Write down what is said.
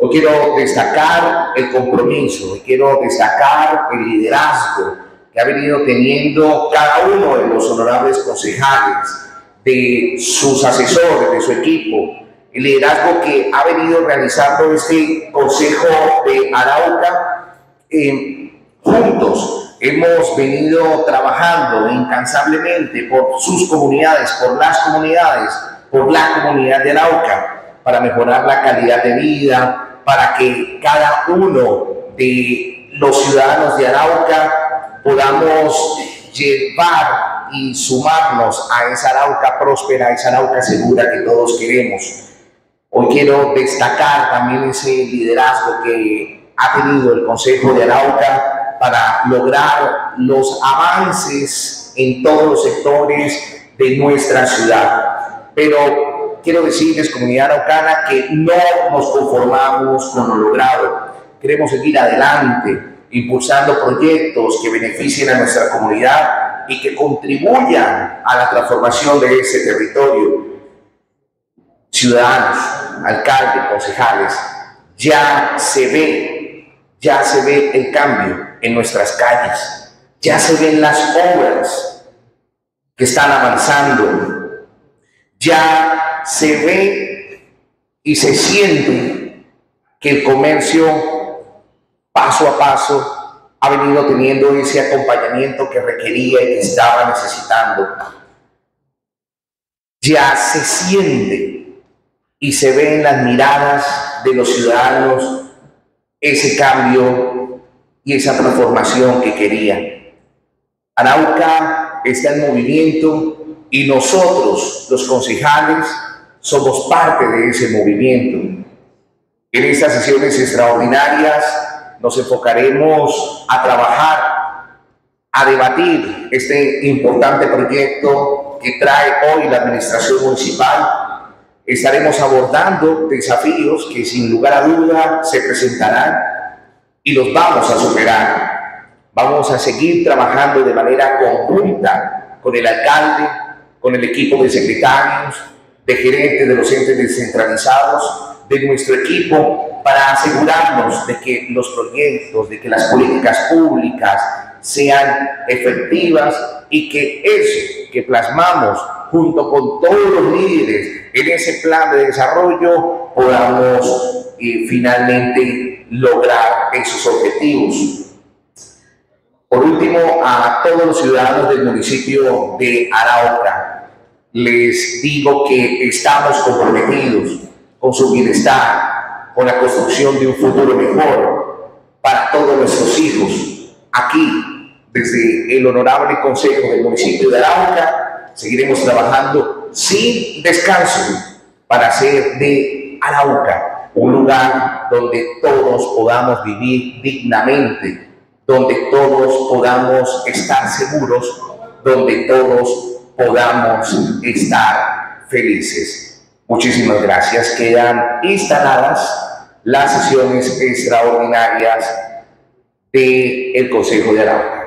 Hoy quiero destacar el compromiso, hoy quiero destacar el liderazgo que ha venido teniendo cada uno de los honorables concejales, de sus asesores, de su equipo, el liderazgo que ha venido realizando este Consejo de Arauca. Juntos hemos venido trabajando incansablemente por sus comunidades, por las comunidades, por la comunidad de Arauca, para mejorar la calidad de vida, para que cada uno de los ciudadanos de Arauca podamos llevar y sumarnos a esa Arauca próspera, a esa Arauca segura que todos queremos. Hoy quiero destacar también ese liderazgo que ha tenido el Consejo de Arauca para lograr los avances en todos los sectores de nuestra ciudad. Pero quiero decirles, comunidad araucana, que no nos conformamos con lo logrado. Queremos seguir adelante, impulsando proyectos que beneficien a nuestra comunidad y que contribuyan a la transformación de ese territorio. Ciudadanos, alcaldes, concejales, ya se ve el cambio en nuestras calles, ya se ven las obras que están avanzando, ya se ve y se siente que el comercio paso a paso ha venido teniendo ese acompañamiento que requería y que estaba necesitando. Ya se siente y se ve en las miradas de los ciudadanos ese cambio y esa transformación que querían. Arauca está en movimiento y nosotros, los concejales, somos parte de ese movimiento. En estas sesiones extraordinarias nos enfocaremos a trabajar, a debatir este importante proyecto que trae hoy la administración municipal. Estaremos abordando desafíos que sin lugar a duda se presentarán y los vamos a superar. Vamos a seguir trabajando de manera conjunta con el alcalde, con el equipo de secretarios, de gerentes de los entes descentralizados, de nuestro equipo, para asegurarnos de que los proyectos, de que las políticas públicas sean efectivas y que eso que plasmamos junto con todos los líderes en ese plan de desarrollo podamos finalmente lograr esos objetivos. Por último, a todos los ciudadanos del municipio de Arauca, les digo que estamos comprometidos con su bienestar, con la construcción de un futuro mejor para todos nuestros hijos. Aquí, desde el honorable Consejo del municipio de Arauca, seguiremos trabajando sin descanso para hacer de Arauca un lugar donde todos podamos vivir dignamente, donde todos podamos estar seguros, donde todos podamos estar felices. Muchísimas gracias. Quedan instaladas las sesiones extraordinarias del Consejo de Arauca.